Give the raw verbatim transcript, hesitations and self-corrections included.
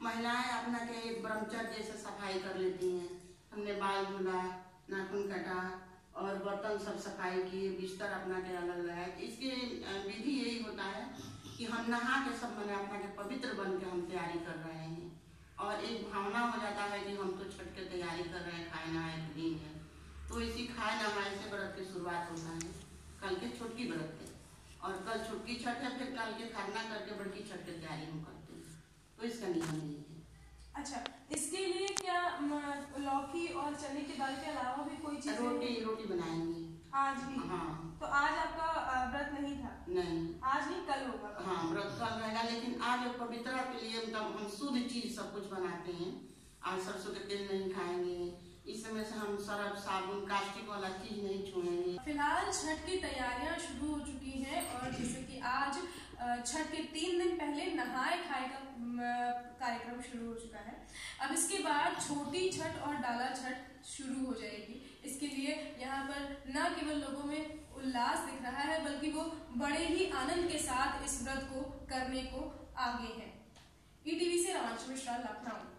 महिलाएं अपना के एक ब्रह्मचर्य जैसे सफाई कर लेती हैं। हमने बाल धुला, नाखून कटा और बर्तन सब सफाई किए, बिस्तर अपना के अलग लगाए। इसकी विधि यही होता है कि हम नहा के सब मैंने अपना के पवित्र बन के हम तैयारी कर रहे हैं और एक भावना हो जाता है कि हम तो छठ के तैयारी कर रहे हैं, खाए नहाए के दिन है। तो इसी खाए नहाए से व्रत की शुरुआत होता है, कल के छोटकी व्रत के, और कल छोटकी छठ है, फिर कल के खरना करके बड़की छठ की तैयारी हम करते हैं। तो इसका नियम यही है। अच्छा, इसके लिए क्या लौकी और चने की दाल के अलावा भी कोई चीज? रोटी रोटी बनाएंगे आज भी? हाँ। तो आज आपका व्रत नहीं था? नहीं, आज नहीं, कल होगा। हाँ, व्रत कल रहेगा, लेकिन आज पवित्रता के लिए मतलब हम शुद्ध चीज सब कुछ बनाते हैं। आज सरसों के तेल नहीं खाएंगे, इस समय से हम सरफ साबुन कास्टिक वाला चीज नहीं छुएंगे। फिलहाल छठ की तैयारियां शुरू हो चुकी हैं और जैसे कि आज छठ के तीन दिन पहले नहाए खाए का कार्यक्रम शुरू हो चुका है। अब इसके बाद छोटी छठ और डाला छठ शुरू हो जाएगी। इसके लिए यहाँ पर न केवल लोगों में उल्लास दिख रहा है, बल्कि वो बड़े ही आनंद के साथ इस व्रत को करने को आगे हैं। ई टी वी से रामांशु मिश्रा, लखनऊ।